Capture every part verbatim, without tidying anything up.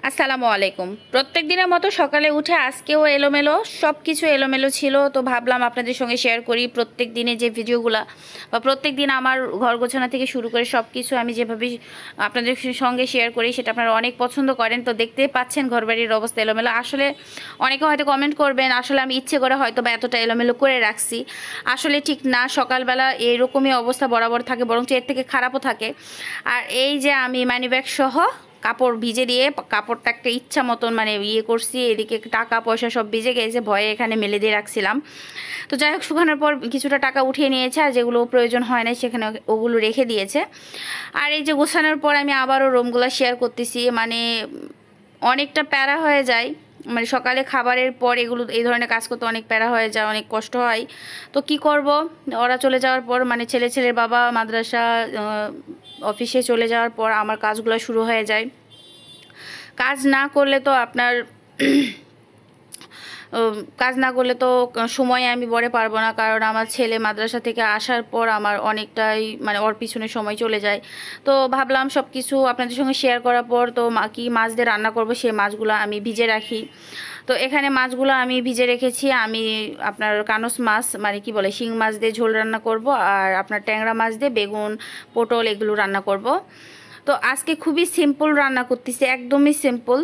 আসসালামু আলাইকুম। প্রত্যেক দিনের মতো সকালে উঠে আজকেও এলোমেলো সব কিছু এলোমেলো ছিল, তো ভাবলাম আপনাদের সঙ্গে শেয়ার করি প্রত্যেক দিনে যে ভিডিওগুলো বা প্রত্যেক দিন আমার ঘর গোছানো থেকে শুরু করে সব কিছু আমি যেভাবে আপনাদের সঙ্গে শেয়ার করি সেটা আপনারা অনেক পছন্দ করেন। তো দেখতেই পাচ্ছেন ঘরবাড়ির অবস্থা এলোমেলো। আসলে অনেকে হয়তো কমেন্ট করবেন আসলে আমি ইচ্ছে করে হয়তো বা এতটা এলোমেলো করে রাখছি, আসলে ঠিক না। সকালবেলা এরকমই অবস্থা বরাবর থাকে, বরং এর থেকে খারাপও থাকে। আর এই যে আমি মানি ব্যাগ সহ কাপড় ভিজে দিয়ে কাপড়টা একটা ইচ্ছা মতন মানে ইয়ে করছি, এদিকে টাকা পয়সা সব ভিজে গেছে, ভয়ে এখানে মেলে দিয়ে রাখছিলাম। তো যাই হোক, শুকানোর পর কিছুটা টাকা উঠিয়ে নিয়েছে, আর যেগুলো প্রয়োজন হয় না সেখানে ওগুলো রেখে দিয়েছে। আর এই যে গোছানোর পর আমি আবারও রুমগুলো শেয়ার করতেছি, মানে অনেকটা প্যারা হয়ে যায়। মানে সকালে খাবারের পর এগুলো এই ধরনের কাজ করতে অনেক প্যারা হয়ে যায়, অনেক কষ্ট হয়। তো কি করব, ওরা চলে যাওয়ার পর মানে ছেলে ছেলের বাবা মাদ্রাসা অফিসে চলে যাওয়ার পর আমার কাজগুলো শুরু হয়ে যায়। কাজ না করলে তো আপনার কাজ না করলে তো সময় আমি বলে পারবো না, কারণ আমার ছেলে মাদ্রাসা থেকে আসার পর আমার অনেকটাই মানে ওর পিছনে সময় চলে যায়। তো ভাবলাম সব কিছু আপনাদের সঙ্গে শেয়ার করার পর তো কি মাছ দিয়ে রান্না করব সেই মাছগুলো আমি ভিজে রাখি। তো এখানে মাছগুলো আমি ভিজে রেখেছি। আমি আপনার কানস মাছ মানে কি বলে শিং মাছ দিয়ে ঝোল রান্না করব, আর আপনার ট্যাংরা মাছ দিয়ে বেগুন পটল এগুলো রান্না করব। তো আজকে খুবই সিম্পল রান্না করতেছি, একদমই সিম্পল।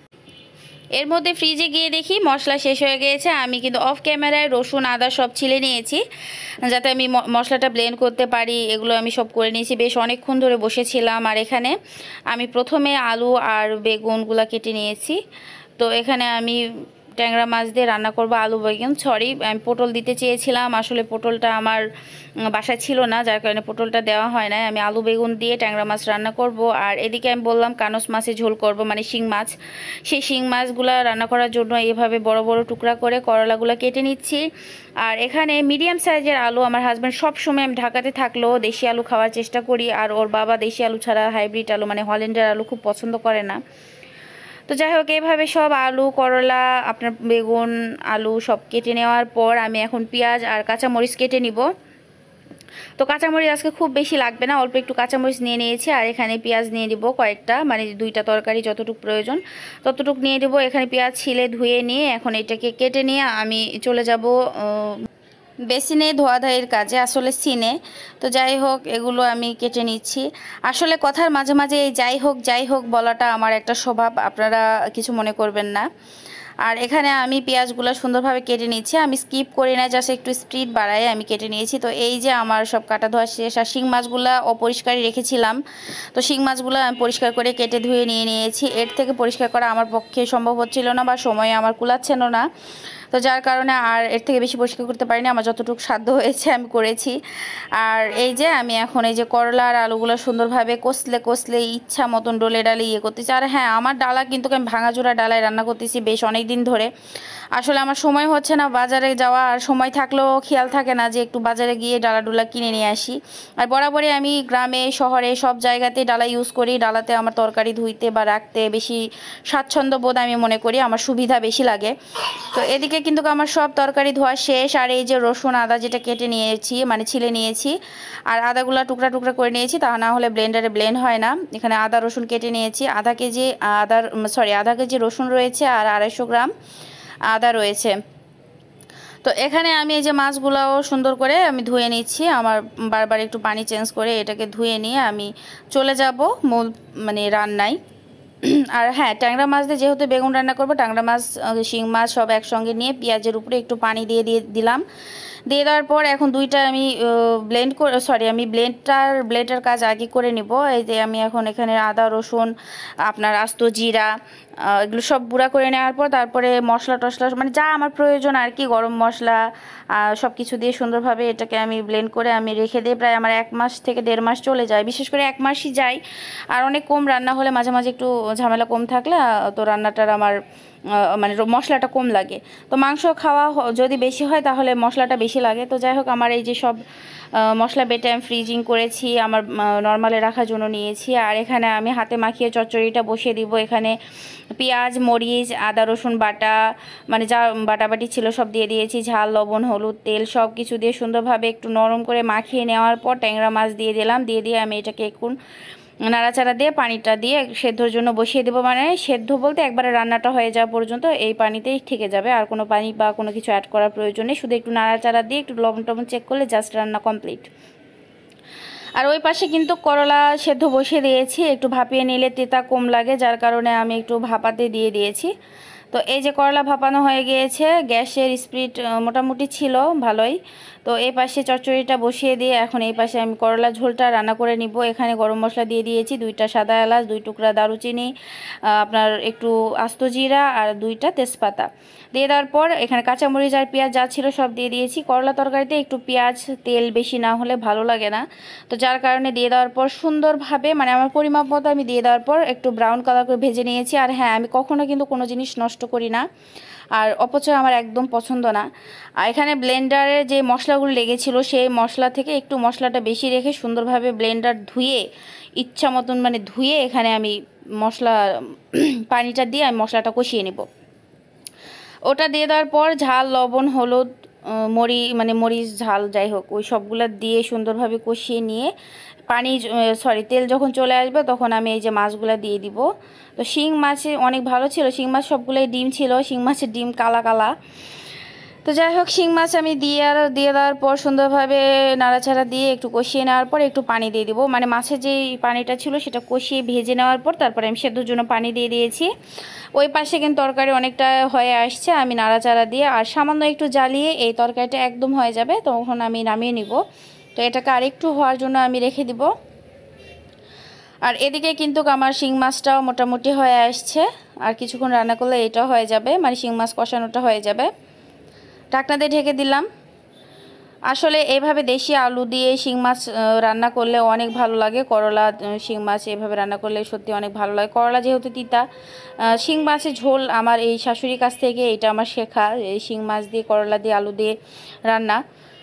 এর মধ্যে ফ্রিজে গিয়ে দেখি মশলা শেষ হয়ে গিয়েছে। আমি কিন্তু অফ ক্যামেরায় রসুন আদা সব ছিলে নিয়েছি যাতে আমি মশলাটা ব্লেন্ড করতে পারি। এগুলো আমি সব করে নিয়েছি, বেশ অনেকক্ষণ ধরে বসেছিলাম। আর এখানে আমি প্রথমে আলু আর বেগুনগুলো কেটে নিয়েছি। তো এখানে আমি ট্যাংরা মাছ দিয়ে রান্না করব, আলু বেগুন সরি আমি পটল দিতে চেয়েছিলাম, আসলে পটলটা আমার বাসায় ছিল না, যার কারণে পটলটা দেওয়া হয় না। আমি আলু বেগুন দিয়ে ট্যাংরা মাছ রান্না করব। আর এদিকে আমি বললাম কানস মাছে ঝোল করব, মানে শিং মাছ। সেই শিং মাছগুলো রান্না করার জন্য এইভাবে বড় বড় টুকরা করে করলাগুলো কেটে নিচ্ছি। আর এখানে মিডিয়াম সাইজের আলু, আমার হাজব্যান্ড সব সময় আমি ঢাকাতে থাকলেও দেশি আলু খাওয়ার চেষ্টা করি, আর ওর বাবা দেশি আলু ছাড়া হাইব্রিড আলু মানে হল্যান্ডের আলু খুব পছন্দ করে না। তো যাই হোক, এইভাবে সব আলু করলা আপনার বেগুন আলু সব কেটে নেওয়ার পর আমি এখন পেঁয়াজ আর কাঁচামরিচ কেটে নিব। তো কাঁচামরিচ আজকে খুব বেশি লাগবে না, অল্প একটু কাঁচামরিচ নিয়ে নিয়েছি। আর এখানে পেঁয়াজ নিয়ে দিব কয়েকটা, মানে দুইটা তরকারি যতটুকু প্রয়োজন ততটুকু নিয়ে দেবো। এখানে পেঁয়াজ ছিলে ধুয়ে নিয়ে এখন এটাকে কেটে নিয়ে আমি চলে যাব বেসিনে ধোয়াধাইয়ের কাজে, আসলে সিনে। তো যাই হোক, এগুলো আমি কেটে নিচ্ছি। আসলে কথার মাঝে মাঝে এই যাই হোক যাই হোক বলাটা আমার একটা স্বভাব, আপনারা কিছু মনে করবেন না। আর এখানে আমি পেঁয়াজগুলো সুন্দরভাবে কেটে নিচ্ছি, আমি স্কিপ করি না, জাস্ট একটু স্পিড বাড়াই আমি কেটে নিয়েছি। তো এই যে আমার সব কাটা ধোয়া শেষ। আর শিং মাছগুলো অপরিষ্কারই রেখেছিলাম, তো শিং মাছগুলো আমি পরিষ্কার করে কেটে ধুয়ে নিয়ে নিয়েছি। এর থেকে পরিষ্কার করা আমার পক্ষে সম্ভব হচ্ছিল না বা সময় আমার কুলাচ্ছিল না, তো যার কারণে আর এর থেকে বেশি পরিষ্কার করতে পারিনি। আমার যতটুকু সাধ্য হয়েছে আমি করেছি। আর এই যে আমি এখন এই যে করলা আর আলুগুলো সুন্দরভাবে কষলে কষলে ইচ্ছা মতন ডলে ডালে ইয়ে করতেছি। আর হ্যাঁ, আমার ডালা কিন্তু আমি ভাঙাচোরা ডালায় রান্না করতেছি বেশ অনেক দিন ধরে। আসলে আমার সময় হচ্ছে না বাজারে যাওয়া, আর সময় থাকলেও খেয়াল থাকে না যে একটু বাজারে গিয়ে ডালা ডুলা কিনে নিয়ে আসি। আর বরাবরই আমি গ্রামে শহরে সব জায়গাতে ডালা ইউজ করি, ডালাতে আমার তরকারি ধুইতে বা রাখতে বেশি স্বাচ্ছন্দ্য বোধ আমি মনে করি, আমার সুবিধা বেশি লাগে। তো এদিকে কিন্তু আমার সব তরকারি ধোয়া শেষ। আর এই যে রসুন আদা যেটা কেটে নিয়েছি মানে ছিলে নিয়েছি, আর আদাগুলো টুকরা টুকরা করে নিয়েছি, তা না হলে ব্লেন্ডারে ব্লেন্ড হয় না। এখানে আদা রসুন কেটে নিয়েছি, আধা কেজি আদার সরি আধা কেজি রসুন রয়েছে আর আড়াইশো গ্রাম আদা রয়েছে। তো এখানে আমি এই যে মাছগুলাও সুন্দর করে আমি ধুয়ে নিচ্ছি, আমার বারবার একটু পানি চেঞ্জ করে এটাকে ধুয়ে নিয়ে আমি চলে যাব মূল মানে রান্নায়। আর হ্যাঁ, ট্যাংরা মাছ দিয়ে যেহেতু বেগুন রান্না করবো, ট্যাংরা মাছ শিং মাছ সব একসঙ্গে নিয়ে পেঁয়াজের উপরে একটু পানি দিয়ে দিয়ে দিলাম। দিয়ে দেওয়ার পর এখন দুইটা আমি ব্লেন্ড করে সরি আমি ব্লেন্ডটার ব্লেন্ডের কাজ আগে করে নিব। এই যে আমি এখন এখানে আদা রসুন আপনার আস্ত জিরা এগুলো সব গুঁড়া করে নেওয়ার পর তারপরে মশলা টশলা মানে যা আমার প্রয়োজন আর কি, গরম মশলা সব কিছু দিয়ে সুন্দরভাবে এটাকে আমি ব্লেন্ড করে আমি রেখে দিই। প্রায় আমার এক মাস থেকে দেড় মাস চলে যায়, বিশেষ করে এক মাসই যায়। আর অনেক কম রান্না হলে মাঝে মাঝে একটু ঝামেলা কম থাকলে তো রান্নাটার আমার মানে মশলাটা কম লাগে। তো মাংস খাওয়া যদি বেশি হয় তাহলে মশলাটা বেশি লাগে। তো যাই হোক, আমার এই যে সব মশলা বেটে আমি ফ্রিজিং করেছি, আমার নর্মালে রাখার জন্য নিয়েছি। আর এখানে আমি হাতে মাখিয়ে চচ্চড়িটা বসিয়ে দিব। এখানে পেঁয়াজ মরিচ আদা রসুন বাটা মানে যা বাটাবাটি ছিল সব দিয়ে দিয়েছি, ঝাল লবণ হলুদ তেল সব কিছু দিয়ে সুন্দরভাবে একটু নরম করে মাখিয়ে নেওয়ার পর ট্যাংরা মাছ দিয়ে দিলাম। দিয়ে দিয়ে আমি এটাকে এখন নাড়াচাড়া দিয়ে পানিটা দিয়ে সেদ্ধর জন্য বসিয়ে দেবো। মানে সেদ্ধ বলতে একবারে রান্নাটা হয়ে যাওয়া পর্যন্ত এই পানিতেই থেকে যাবে, আর কোনো পানি বা কোনো কিছু অ্যাড করার প্রয়োজন নেই। শুধু একটু নাড়াচাড়া দিয়ে একটু লবণ টবণ চেক করলে জাস্ট রান্না কমপ্লিট। আর ওই পাশে কিন্তু করলা সেদ্ধ বসিয়ে দিয়েছি, একটু ভাপিয়ে নিলে তেতা কম লাগে, যার কারণে আমি একটু ভাপাতে দিয়ে দিয়েছি। তো এই যে করলা ভাপানো হয়ে গিয়েছে, গ্যাসের স্পিড মোটামুটি ছিল ভালোই। তো এই পাশে চচ্চড়িটা বসিয়ে দিয়ে এখন এই পাশে আমি করলা ঝোলটা রান্না করে নিব। এখানে গরম মশলা দিয়ে দিয়েছি, দুইটা সাদা এলাচ, দুই টুকরা দারুচিনি, আপনার একটু আস্ত জিরা আর দুইটা তেজপাতা দিয়ে দেওয়ার পর এখানে কাঁচামরিচ আর পেঁয়াজ যা ছিল সব দিয়ে দিয়েছি। করলা তরকারিতে একটু পেঁয়াজ তেল বেশি না হলে ভালো লাগে না, তো যার কারণে দিয়ে দেওয়ার পর সুন্দরভাবে মানে আমার পরিমাপ মতো আমি দিয়ে দেওয়ার পর একটু ব্রাউন কালার করে ভেজে নিয়েছি। আর হ্যাঁ, আমি কখনো কিন্তু কোনো জিনিস নষ্ট করি না, আর অপচয় আমার একদম পছন্দ না। আর এখানে ব্লেন্ডারে যে মশলাগুলো লেগেছিল সেই মশলা থেকে একটু মশলাটা বেশি রেখে সুন্দরভাবে ব্লেন্ডার ধুয়ে ইচ্ছা মতন মানে ধুয়ে এখানে আমি মশলা পানিটা দিয়ে আমি মশলাটা কষিয়ে নেব। ওটা দিয়ে দেওয়ার পর ঝাল, লবণ, হলুদ, মরি মানে মরিচ ঝাল যাই হোক ওই সবগুলো দিয়ে সুন্দরভাবে কষিয়ে নিয়ে পানি সরি তেল যখন চলে আসবে তখন আমি এই যে মাছগুলো দিয়ে দিব। তো শিং মাছে অনেক ভালো ছিল, শিং মাছ সবগুলোই ডিম ছিল, শিং মাছের ডিম কালা কালা। তো যাই হোক শিং মাছ আমি দিয়ে আর দিয়ে দেওয়ার পর সুন্দরভাবে নাড়াচাড়া দিয়ে একটু কষিয়ে নেওয়ার পর একটু পানি দিয়ে দিব। মানে মাছের যে পানিটা ছিল সেটা কষিয়ে ভেজে নেওয়ার পর তারপরে আমি সেদ্ধর জন্য পানি দিয়ে দিয়েছি। ওই পাশে কিন্তু তরকারি অনেকটা হয়ে আসছে, আমি নাড়াচাড়া দিয়ে আর সামান্য একটু জ্বালিয়ে এই তরকারিটা একদম হয়ে যাবে, তখন আমি নামিয়ে নিব। তো এটাকে আরেকটু হওয়ার জন্য আমি রেখে দিব। আর এদিকে কিন্তু আমার শিং মাছটাও মোটামুটি হয়ে আসছে, আর কিছুক্ষণ রান্না করলে এটাও হয়ে যাবে, মানে শিং মাছ কষানোটা হয়ে যাবে। ঢাকনা দিয়ে ঢেকে দিলাম। আসলে এইভাবে দেশি আলু দিয়ে শিং মাছ রান্না করলে অনেক ভালো লাগে, করলা শিং মাছ এভাবে রান্না করলে সত্যি অনেক ভালো লাগে। করলা যেহেতু তিতা, শিং মাছের ঝোল আমার এই শাশুড়ির কাছ থেকে এটা আমার শেখা, এই শিং মাছ দিয়ে করলা দিয়ে আলু দিয়ে রান্না।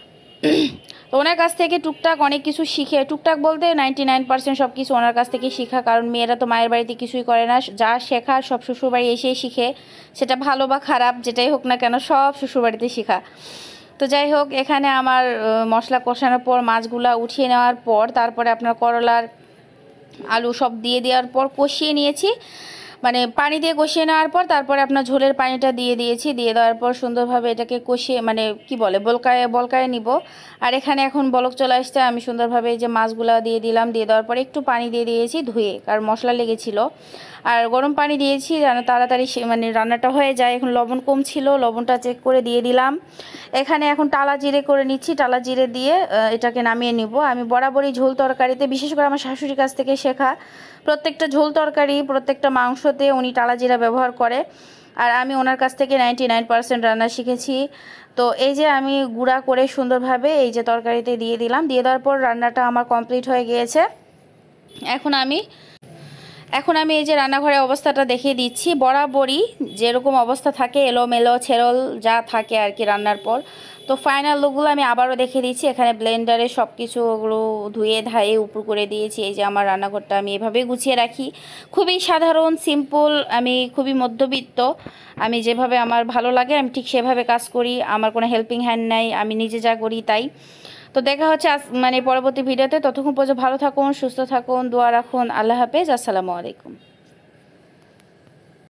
তো ওনার কাছ থেকে টুকটাক অনেক কিছু শিখে, টুকটাক বলতে নাইনটি নাইন পার্সেন্ট সব কিছু ওনার কাছ থেকে শেখা, কারণ মেয়েরা তো মায়ের বাড়িতে কিছুই করে না, যা শেখা সব শ্বশুরবাড়ি এসেই শিখে, সেটা ভালো বা খারাপ যেটাই হোক না কেন সব শ্বশুরবাড়িতে শেখা। তো যাই হোক এখানে আমার মশলা কষানোর পর মাছগুলা উঠিয়ে নেওয়ার পর তারপরে আপনার করলার আলু সব দিয়ে দেওয়ার পর কষিয়ে নিয়েছি, মানে পানি দিয়ে কষিয়ে নেওয়ার পর তারপরে আপনার ঝোলের পানিটা দিয়ে দিয়েছি। দিয়ে দেওয়ার পর সুন্দরভাবে এটাকে কষিয়ে মানে কি বলে বলকায় বলকায় নিব। আর এখানে এখন বলক চলে আসছে, আমি সুন্দরভাবে এই যে মাছগুলো দিয়ে দিলাম, দিয়ে দেওয়ার পর একটু পানি দিয়ে দিয়েছি ধুয়ে, কারণ মশলা লেগেছিল। আর গরম পানি দিয়েছি যেন তাড়াতাড়ি মানে রান্নাটা হয়ে যায়। এখন লবণ কম ছিল, লবণটা চেক করে দিয়ে দিলাম। এখানে এখন টালা জিরে করে নিচ্ছি, টালা জিরে দিয়ে এটাকে নামিয়ে নিব। আমি বরাবরই ঝোল তরকারিতে, বিশেষ করে আমার শাশুড়ির কাছ থেকে শেখা, প্রত্যেকটা ঝোল তরকারি প্রত্যেকটা মাংসতে উনি টালা জিরা ব্যবহার করে, আর আমি ওনার কাছ থেকে নাইনটি নাইন পার্সেন্ট রান্না শিখেছি। তো এই যে আমি গুঁড়া করে সুন্দরভাবে এই যে তরকারিতে দিয়ে দিলাম, দিয়ে দেওয়ার পর রান্নাটা আমার কমপ্লিট হয়ে গিয়েছে। এখন আমি এখন আমি এই যে রান্নাঘরের অবস্থাটা দেখিয়ে দিচ্ছি। বরাবরই যেরকম অবস্থা থাকে এলোমেলো ছেরল যা থাকে আর কি রান্নার পর, তো ফাইনাল লুকগুলো আমি আবারও দেখিয়ে দিচ্ছি। এখানে ব্লেন্ডারে সব কিছু ওগুলো ধুয়ে ধায়ে উপর করে দিয়েছি। এই যে আমার রান্নাঘরটা আমি এভাবেই গুছিয়ে রাখি, খুবই সাধারণ সিম্পল, আমি খুবই মধ্যবিত্ত, আমি যেভাবে আমার ভালো লাগে আমি ঠিক সেভাবে কাজ করি, আমার কোনো হেল্পিং হ্যান্ড নাই, আমি নিজে যা করি তাই। তো দেখা হচ্ছে আজ মানে পরবর্তী ভিডিওতে, ততক্ষণ পর্যন্ত ভালো থাকুন, সুস্থ থাকুন, দোয়া রাখুন, আল্লাহ হাফেজ, আসসালামু আলাইকুম।